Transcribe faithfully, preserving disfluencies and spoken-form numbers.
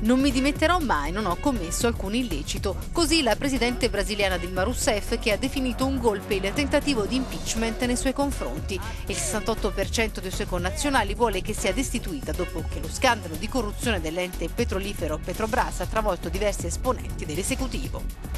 Non mi dimetterò mai, non ho commesso alcun illecito. Così la presidente brasiliana Dilma Rousseff, che ha definito un golpe il tentativo di impeachment nei suoi confronti. Il sessantotto per cento dei suoi connazionali vuole che sia destituita dopo che lo scandalo di corruzione dell'ente petrolifero Petrobras ha travolto diversi esponenti dell'esecutivo.